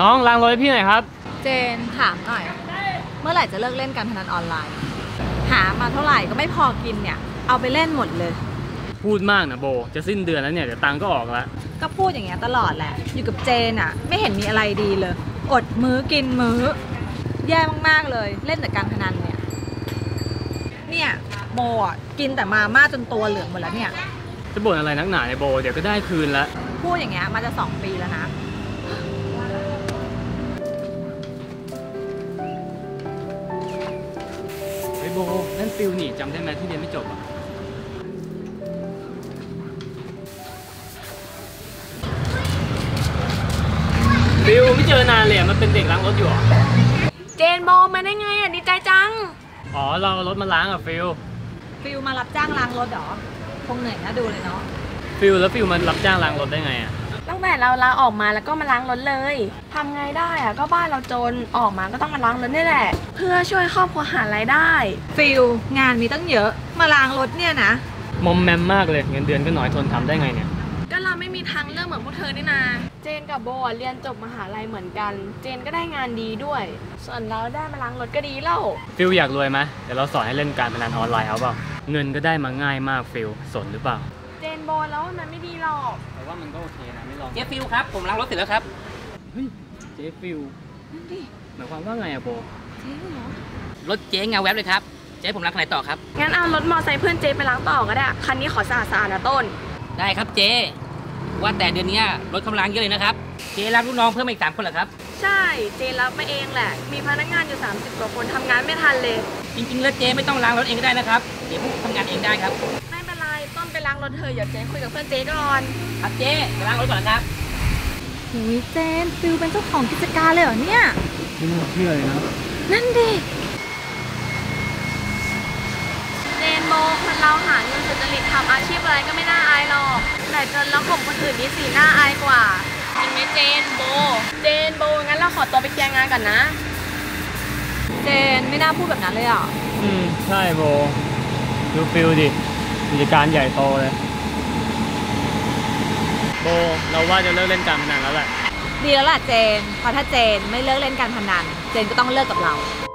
องล้างรถให้พี่หน่อยครับเจนถามหน่อยเมื่อไหร่จะเลิกเล่นการพนันออนไลน์หามาเท่าไหร่ก็ไม่พอกินเนี่ยเอาไปเล่นหมดเลยพูดมากนะโบจะสิ้นเดือนแล้วเนี่ยเดี๋ยวตังก็ออกแล้วก็พูดอย่างเงี้ยตลอดแหละอยู่กับเจนอะไม่เห็นมีอะไรดีเลยอดมื้อกินมื้อแย่มากๆเลยเล่นแต่การพนันเนี่ยโบอ่ะกินแต่มาม่าจนตัวเหลืองหมดแล้วเนี่ยจะบ่นอะไรนักหนาในโบเดี๋ยวก็ได้คืนแล้วพูดอย่างเงี้ยมาจะ2 ปีแล้วนะไอ้โบนั่นฟิลนี่จำได้ไหมที่เรียนไม่จบอ่ะฟิลไม่เจอนานเลยมันเป็นเด็กล้างรถอยู่หรอเจนโบมาได้ไงอ่ะดีใจจังอ๋อเรารถมาล้างอ่ะฟิลมารับจ้างล้างรถเหรอคงเหนื่อยน่าดูเลยเนาะแล้วฟิลมันรับจ้างล้างรถได้ไงอ่ะตั้งแต่เราลาออกมาแล้วก็มาล้างรถเลยทำไงได้อ่ะก็บ้านเราจนออกมาก็ต้องมาล้างรถนี่แหละเพื่อช่วยครอบครัวหารายได้งานมีตั้งเยอะมาล้างรถเนี่ยนะมอมแมมมากเลยเงินเดือนก็น้อยทนทำได้ไงเนี่ยก็เราไม่มีทางเลือกเหมือนพวกเธอนี่นาเจนกับโบเรียนจบมหาลัยเหมือนกันเจนก็ได้งานดีด้วยส่วนเราได้มาล้างรถก็ดีแล้วอยากรวยไหมเดี๋ยวเราสอนให้เล่นการพนันออนไลน์เอาเปล่าเงินก็ได้มาง่ายมากสนหรือเปล่าเจนโบแล้วมันไม่ดีหรอกแต่ว่ามันก็โอเคนะไม่ลองเจ๊ฟิลครับผมล้างรถเสร็จแล้วครับเฮ้ยเจ๊ฟิลนั่นดิหมายความว่าไงอะโบเจ๊เหรอรถเจ๊เงาแวบเลยครับเจ๊ผมล้างคันไหนต่อครับงั้นเอารถมอไซค์เพื่อนเจไปล้างต่อก็ได้คันนี้ขอสะอาดๆนะต้นได้ครับเจ๊ว่าแต่เดือนนี้รถกำลังเยอะเลยนะครับเจ๊รับลูกน้องเพิ่มอีก3 คนเหรอครับใช่เจรับมาเองแหละมีพนักงานอยู่30 กว่าคนทำงานไม่ทันเลยจริงๆแล้วเจ๊ไม่ต้องล้างรถเองก็ได้นะครับเดี๋ยวพวกทำงานเองได้ครับไม่เป็นไรต้นไปล้างรถเธออย่าเจ๊คุยกับเพื่อนเจ๊ก่อนครับเจ๊ไปล้างรถก่อนนะครับหูยเจนเป็นเจ้าของกิจการเลยเหรอเนี่ยไม่น่าเชื่อเลยนะนั่นดิเจนโบคนเราหาเงินสุจริตทำอาชีพอะไรก็ไม่น่าอายหรอกแต่จนแล้วข่มคนอื่นนี่สีหน้าอายกว่าจริงไหมเจนโบงั้นเราขอตัวไปเคลียร์งานก่อนนะเจนไม่น่าพูดแบบนั้นเลยอ่ะใช่โบดูฟิลดิกิจการใหญ่โตเลยโบเราว่าจะเลิกเล่นการพนันแล้วแหละดีแล้วล่ะเจนเพราะถ้าเจนไม่เลิกเล่นการพนันเจนก็ต้องเลิกกับเรา